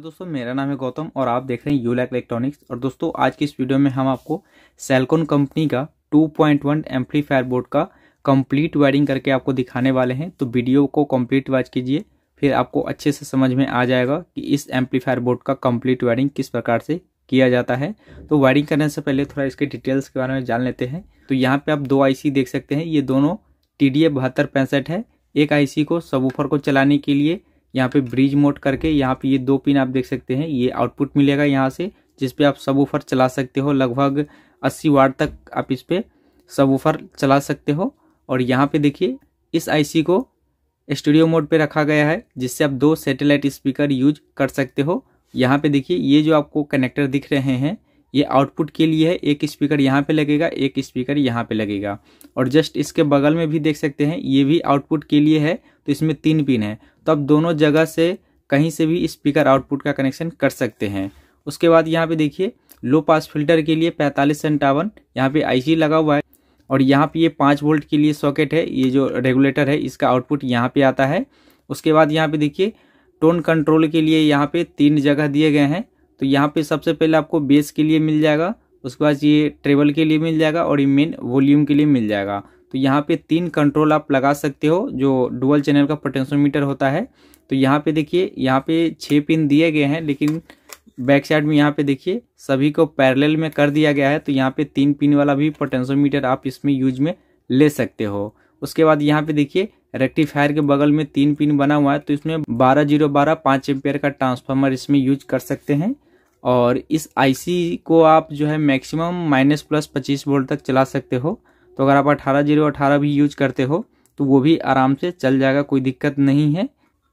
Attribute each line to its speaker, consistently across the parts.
Speaker 1: दोस्तों मेरा नाम है गौतम और आप देख रहे हैं यूलैक इलेक्ट्रॉनिक्स। और दोस्तों आज की इस वीडियो में हम आपको सेल्कॉन कंपनी का 2.1 एम्पलीफायर बोर्ड का कंप्लीट वायरिंग करके आपको दिखाने वाले हैं। तो वीडियो को कंप्लीट वॉच कीजिए, फिर आपको अच्छे से समझ में आ जाएगा कि इस एम्पलीफायर बोर्ड का कंप्लीट वायरिंग किस प्रकार से किया जाता है। तो वायरिंग करने से पहले थोड़ा इसके डिटेल्स के बारे में जान लेते हैं। तो यहाँ पे आप दो आईसी देख सकते हैं, ये दोनों TDA 7265 है। एक आईसी को सबवूफर को चलाने के लिए यहाँ पे ब्रिज मोड करके यहाँ पे ये दो पिन आप देख सकते हैं, ये आउटपुट मिलेगा यहाँ से, जिस पे आप सबवूफर चला सकते हो। लगभग 80 वाट तक आप इस पे सबवूफर चला सकते हो। और यहाँ पे देखिए इस आईसी को स्टूडियो मोड पे रखा गया है, जिससे आप दो सैटेलाइट स्पीकर यूज कर सकते हो। यहाँ पे देखिए ये जो आपको कनेक्टर दिख रहे हैं ये आउटपुट के लिए है। एक स्पीकर यहाँ पे लगेगा, एक स्पीकर यहाँ पे लगेगा। और जस्ट इसके बगल में भी देख सकते हैं ये भी आउटपुट के लिए है। तो इसमें 3 पिन है, तो आप दोनों जगह से कहीं से भी स्पीकर आउटपुट का कनेक्शन कर सकते हैं। उसके बाद यहाँ पे देखिए लो पास फिल्टर के लिए 4557 यहाँ पे आईसी लगा हुआ है। और यहाँ पे ये 5 वोल्ट के लिए सॉकेट है, ये जो रेगुलेटर है इसका आउटपुट यहाँ पे आता है। उसके बाद यहाँ पे देखिए टोन कंट्रोल के लिए यहाँ पे 3 जगह दिए गए हैं। तो यहाँ पे सबसे पहले आपको बेस के लिए मिल जाएगा, उसके बाद ये ट्रेबल के लिए मिल जाएगा और ये मेन वॉल्यूम के लिए मिल जाएगा। तो यहाँ पे 3 कंट्रोल आप लगा सकते हो जो डुअल चैनल का पोटेंशियोमीटर होता है। तो यहाँ पे देखिए यहाँ पे 6 पिन दिए गए हैं, लेकिन बैक साइड में यहाँ पे देखिए सभी को पैरेलल में कर दिया गया है। तो यहाँ पे 3 पिन वाला भी पोटेंशियोमीटर आप इसमें यूज में ले सकते हो। उसके बाद यहाँ पे देखिए रेक्टिफायर के बगल में 3 पिन बना हुआ है, तो इसमें 12012 5 एम्पियर का ट्रांसफार्मर इसमें यूज कर सकते हैं। और इस आईसी को आप जो है मैक्सिमम -+25 वोल्ट तक चला सकते हो। तो अगर आप 18018 भी यूज करते हो तो वो भी आराम से चल जाएगा, कोई दिक्कत नहीं है।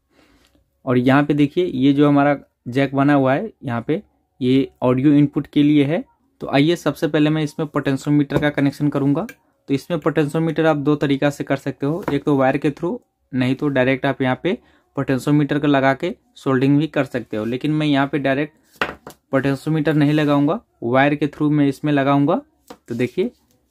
Speaker 1: और यहाँ पे देखिए ये जो हमारा जैक बना हुआ है यहाँ पे ये ऑडियो इनपुट के लिए है। तो आइए सबसे पहले मैं इसमें पोटेंशियोमीटर का कनेक्शन करूँगा। तो इसमें पोटेंशियोमीटर आप 2 तरीका से कर सकते हो, एक तो वायर के थ्रू, नहीं तो डायरेक्ट आप यहाँ पे पोटेंशियोमीटर को लगा के सोल्डिंग भी कर सकते हो। लेकिन मैं यहाँ पे डायरेक्ट पोटेंशियोमीटर नहीं लगाऊंगा, वायर के थ्रू मैं इसमें लगाऊंगा। तो देखिए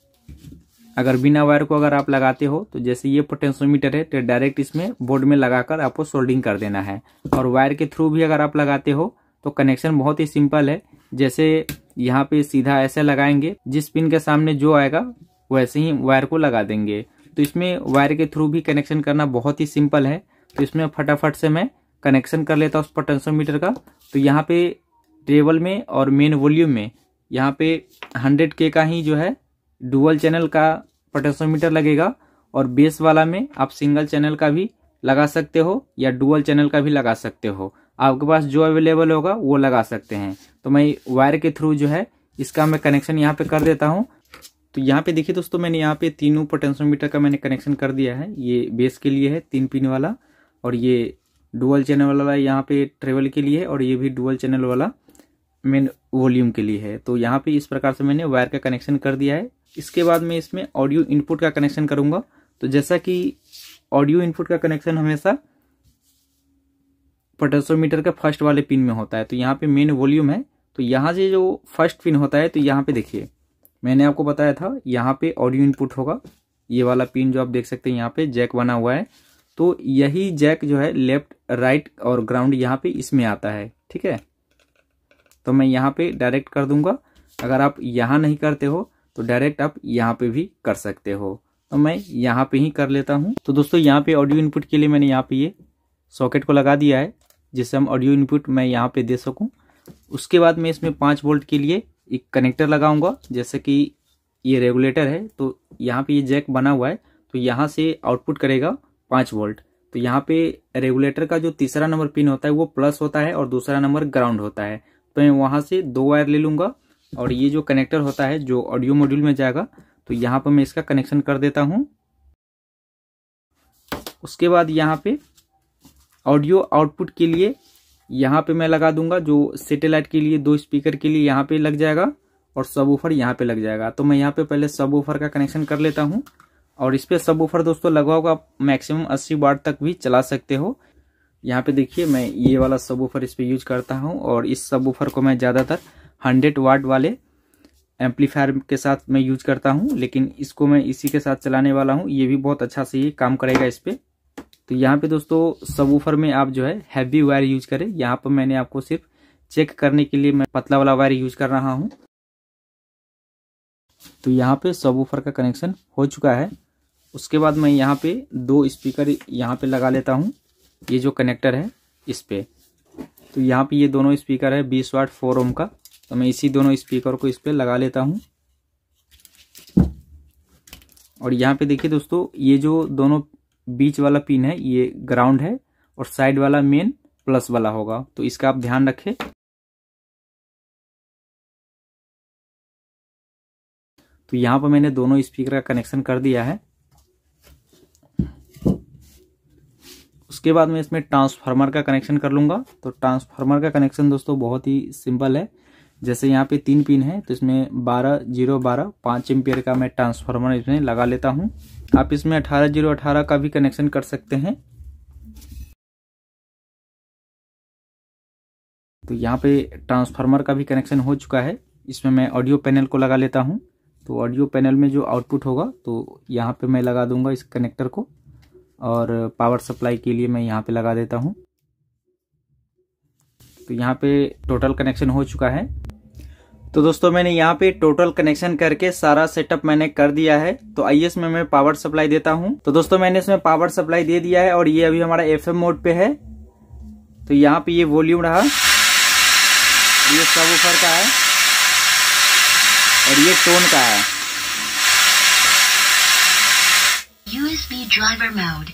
Speaker 1: अगर बिना वायर को अगर आप लगाते हो तो जैसे ये पोटेंशियोमीटर है तो डायरेक्ट इसमें बोर्ड में लगाकर आपको सोल्डिंग कर देना है। और वायर के थ्रू भी अगर आप लगाते हो तो कनेक्शन बहुत ही सिंपल है। जैसे यहाँ पे सीधा ऐसे लगाएंगे, जिस पिन के सामने जो आएगा वैसे ही वायर को लगा देंगे। तो इसमें वायर के थ्रू भी कनेक्शन करना बहुत ही सिंपल है। तो इसमें फटाफट से मैं कनेक्शन कर लेता हूँ उस पोटेंशियोमीटर का। तो यहाँ पे ट्रेबल में और मेन वॉल्यूम में यहाँ पे 100K का ही जो है डुअल चैनल का पोटेंशियोमीटर लगेगा। और बेस वाला में आप सिंगल चैनल का भी लगा सकते हो या डुअल चैनल का भी लगा सकते हो, आपके पास जो अवेलेबल होगा वो लगा सकते हैं। तो मैं वायर के थ्रू जो है इसका मैं कनेक्शन यहाँ पे कर देता हूँ। तो यहाँ पे देखिए दोस्तों मैंने यहाँ पे तीनों पोटेंशियोमीटर का मैंने कनेक्शन कर दिया है। ये बेस के लिए है 3 पिन वाला, और ये डुअल चैनल वाला यहाँ पे ट्रेबल के लिए है, और ये भी डुअल चैनल वाला मेन वॉल्यूम के लिए है। तो यहाँ पे इस प्रकार से मैंने वायर का कनेक्शन कर दिया है। इसके बाद मैं इसमें ऑडियो इनपुट का कनेक्शन करूंगा। तो जैसा कि ऑडियो इनपुट का कनेक्शन हमेशा पोटेंशियोमीटर के फर्स्ट वाले पिन में होता है। तो यहाँ पे मेन वॉल्यूम है, तो यहाँ से जो फर्स्ट पिन होता है तो यहाँ पे देखिए मैंने आपको बताया था यहाँ पे ऑडियो इनपुट होगा। ये वाला पिन जो आप देख सकते हैं यहाँ पे जैक बना हुआ है, तो यही जैक जो है लेफ्ट राइट और ग्राउंड यहाँ पे इसमें आता है, ठीक है। तो मैं यहाँ पे डायरेक्ट कर दूंगा। अगर आप यहाँ नहीं करते हो तो डायरेक्ट आप यहाँ पे भी कर सकते हो। तो मैं यहाँ पे ही कर लेता हूँ। तो दोस्तों यहाँ पे ऑडियो इनपुट के लिए मैंने यहाँ पे ये सॉकेट को लगा दिया है, जिससे हम ऑडियो इनपुट मैं यहाँ पे दे सकूँ। उसके बाद मैं इसमें 5 वोल्ट के लिए एक कनेक्टर लगाऊंगा। जैसे कि ये रेगुलेटर है, तो यहाँ पे ये जैक बना हुआ है, तो यहाँ से आउटपुट करेगा 5 वोल्ट। तो यहाँ पे रेगुलेटर का जो तीसरा नंबर पिन होता है वो प्लस होता है और दूसरा नंबर ग्राउंड होता है। तो मैं वहां से 2 वायर ले लूंगा, और ये जो कनेक्टर होता है जो ऑडियो मॉड्यूल में जाएगा, तो यहाँ पर मैं इसका कनेक्शन कर देता हूँ। उसके बाद यहाँ पे ऑडियो आउटपुट के लिए यहाँ पे मैं लगा दूंगा, जो सैटेलाइट के लिए 2 स्पीकर के लिए यहाँ पे लग जाएगा और सबवूफर यहाँ पे लग जाएगा। तो मैं यहाँ पे पहले सबवूफर का कनेक्शन कर लेता हूँ। और इस पे सबवूफर दोस्तों लगवाओगे आप मैक्सिमम 80 वाट तक भी चला सकते हो। यहाँ पे देखिए मैं ये वाला सबवूफर इस पे यूज करता हूँ, और इस सबवूफर को मैं ज़्यादातर 100 वाट वाले एम्पलीफायर के साथ मैं यूज करता हूँ, लेकिन इसको मैं इसी के साथ चलाने वाला हूँ। ये भी बहुत अच्छा से ये काम करेगा इस पे। तो यहाँ पे दोस्तों सबवूफर में आप जो है हैवी वायर यूज करें। यहाँ पर मैंने आपको सिर्फ चेक करने के लिए मैं पतला वाला वायर यूज कर रहा हूँ। तो यहाँ पे सबवूफर का कनेक्शन हो चुका है। उसके बाद मैं यहाँ पे 2 स्पीकर यहाँ पे लगा लेता हूँ, ये जो कनेक्टर है इस पे। तो यहाँ पे ये दोनों स्पीकर है 20 वाट 4 ओम का, तो मैं इसी दोनों स्पीकर को इस पे लगा लेता हूँ। और यहाँ पे देखिए दोस्तों, ये जो दोनों बीच वाला पिन है ये ग्राउंड है और साइड वाला मेन प्लस वाला होगा, तो इसका आप ध्यान रखें। तो यहाँ पर मैंने दोनों स्पीकर का कनेक्शन कर दिया है। उसके बाद मैं इसमें ट्रांसफार्मर का कनेक्शन कर लूंगा। तो ट्रांसफार्मर का कनेक्शन दोस्तों बहुत ही सिंपल है। जैसे यहाँ पे 3 पिन है, तो इसमें 12-0-12 5 एम्पियर का मैं ट्रांसफार्मर इसमें लगा लेता हूँ। आप इसमें 18-0-18 का भी कनेक्शन कर सकते हैं। तो यहाँ पे ट्रांसफार्मर का भी कनेक्शन हो चुका है। इसमें मैं ऑडियो पैनल को लगा लेता हूँ। तो ऑडियो पैनल में जो आउटपुट होगा तो यहाँ पे मैं लगा दूंगा इस कनेक्टर को, और पावर सप्लाई के लिए मैं यहाँ पे लगा देता हूँ। तो यहाँ पे टोटल कनेक्शन हो चुका है। तो दोस्तों मैंने यहाँ पे टोटल कनेक्शन करके सारा सेटअप मैंने कर दिया है। तो आइए इसमें मैं पावर सप्लाई देता हूँ। तो दोस्तों मैंने इसमें पावर सप्लाई दे दिया है और ये अभी हमारा FM मोड पे है। तो यहाँ पे ये वॉल्यूम रहा, ये सबवूफर का है और ये टोन का है।
Speaker 2: USB driver mode.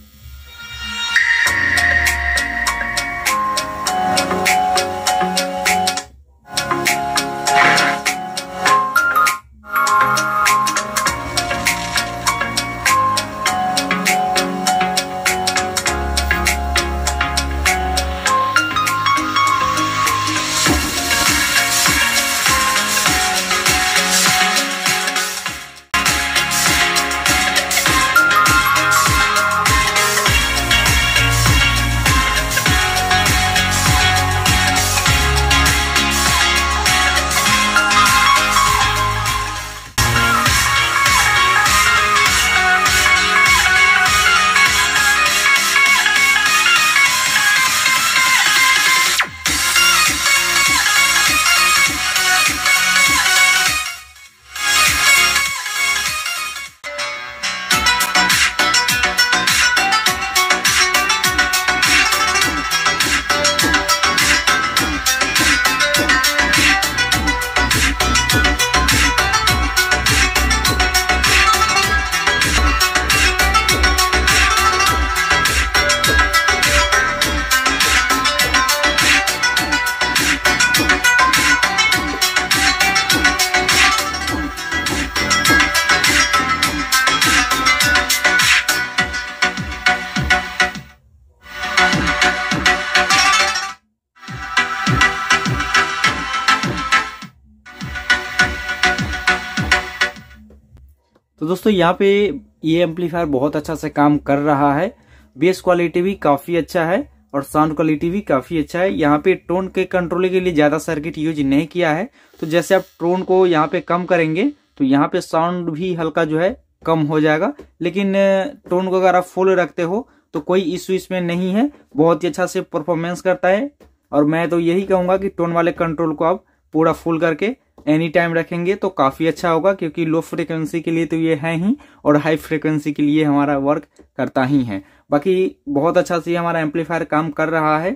Speaker 1: तो दोस्तों यहाँ पे ये एम्पलीफायर बहुत अच्छा से काम कर रहा है। बेस क्वालिटी भी काफी अच्छा है और साउंड क्वालिटी भी काफी अच्छा है। यहाँ पे टोन के कंट्रोल के लिए ज्यादा सर्किट यूज नहीं किया है। तो जैसे आप टोन को यहाँ पे कम करेंगे तो यहाँ पे साउंड भी हल्का जो है कम हो जाएगा, लेकिन टोन को अगर आप फुल रखते हो तो कोई इश्यू इसमें नहीं है, बहुत ही अच्छा से परफॉर्मेंस करता है। और मैं तो यही कहूंगा कि टोन वाले कंट्रोल को आप पूरा फुल करके एनी टाइम रखेंगे तो काफी अच्छा होगा, क्योंकि लो फ्रिक्वेंसी के लिए तो ये है ही और हाई फ्रिक्वेंसी के लिए हमारा वर्क करता ही है। बाकी बहुत अच्छा से हमारा एम्पलीफायर काम कर रहा है।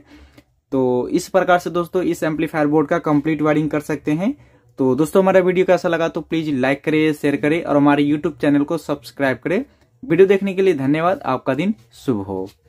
Speaker 1: तो इस प्रकार से दोस्तों इस एम्पलीफायर बोर्ड का कंप्लीट वायरिंग कर सकते हैं। तो दोस्तों हमारा वीडियो कैसा लगा तो प्लीज लाइक करें, शेयर करें और हमारे यूट्यूब चैनल को सब्सक्राइब करें। वीडियो देखने के लिए धन्यवाद। आपका दिन शुभ हो।